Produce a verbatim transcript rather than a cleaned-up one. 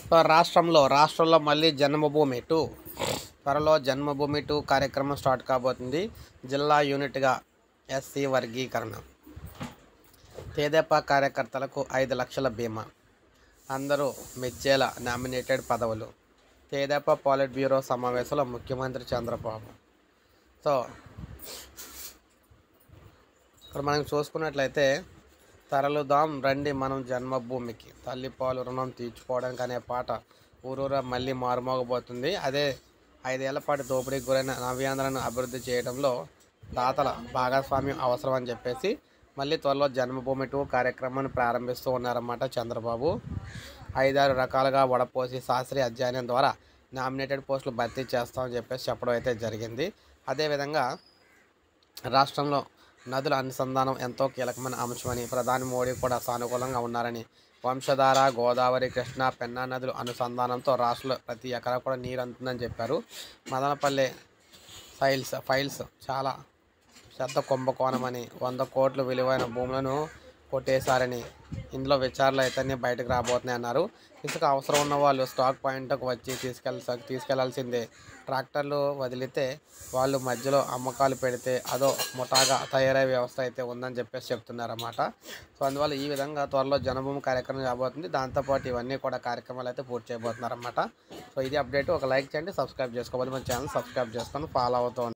So రాష్ట్రంలో రాష్ట్రంలో మళ్ళీ జన్మభూమి టూ త్వరలో జన్మభూమి టూ కార్యక్రమం స్టార్ట్ కాబోతుంది. జిల్లా యూనిట్గా ఎస్సీ వర్గీకరణ. తెదేపా కార్యకర్తలకు ఐదు లక్షల బీమా. అందరూ మెచ్చేలా నామినేటెడ్ పదవులు. తెదేపా పాలిట్ బ్యూరో సమావేశంలో ముఖ్యమంత్రి చంద్రబాబు. సో ఇక్కడ మనం చూసుకున్నట్లయితే తరలుదాం రండి మనం జన్మభూమికి, తల్లిపాలు రుణం తీర్చుకోవడానికి అనే పాట ఊరూరా మళ్ళీ మారుమోగబోతుంది. అదే ఐదేళ్ల పాటు దోపిడీకి గురైన నవ్యాంధ్రను అభివృద్ధి చేయడంలో దాతల భాగస్వామ్యం అవసరం అని చెప్పేసి మళ్ళీ త్వరలో జన్మభూమి టూ కార్యక్రమాన్ని ప్రారంభిస్తూ ఉన్నారన్నమాట చంద్రబాబు. ఐదారు రకాలుగా వడపోసి శాస్త్రీయ అధ్యయనం ద్వారా నామినేటెడ్ పోస్టులు భర్తీ చేస్తామని చెప్పేసి చెప్పడం అయితే జరిగింది. అదేవిధంగా రాష్ట్రంలో నదుల అనుసంధానం ఎంతో కీలకమైన అంశమని ప్రధాని మోడీ కూడా సానుకూలంగా ఉన్నారని, వంశధార, గోదావరి, కృష్ణా, పెన్నా నదుల అనుసంధానంతో రాష్ట్రంలో ప్రతి ఎకరా కూడా నీరు అందుతుందని చెప్పారు. మదనపల్లె ఫైల్స్ ఫైల్స్ చాలా పెద్ద కుంభకోణమని, వంద కోట్ల విలువైన భూములను కొట్టేశారని, ఇందులో విచారణలు అయితే బయటకు రాబోతున్నాయి అన్నారు. ఇసుక అవసరం ఉన్న వాళ్ళు స్టాక్ పాయింట్కు వచ్చి తీసుకెళ్ తీసుకెళ్లాల్సిందే. ట్రాక్టర్లు వదిలితే వాళ్ళు మధ్యలో అమ్మకాలు పెడితే అదో ముఠాగా తయారయ్యే వ్యవస్థ అయితే ఉందని చెప్పేసి చెప్తున్నారన్నమాట. సో అందువల్ల ఈ విధంగా త్వరలో జన్మభూమి కార్యక్రమం రాబోతుంది. దాంతోపాటు ఇవన్నీ కూడా కార్యక్రమాలు అయితే పూర్తి చేయబోతున్నారన్నమాట. సో ఇది అప్డేట్. ఒక లైక్ చేయండి, సబ్స్క్రైబ్ చేసుకోవాలి. మన ఛానల్ సబ్స్క్రైబ్ చేసుకొని ఫాలో అవుతూ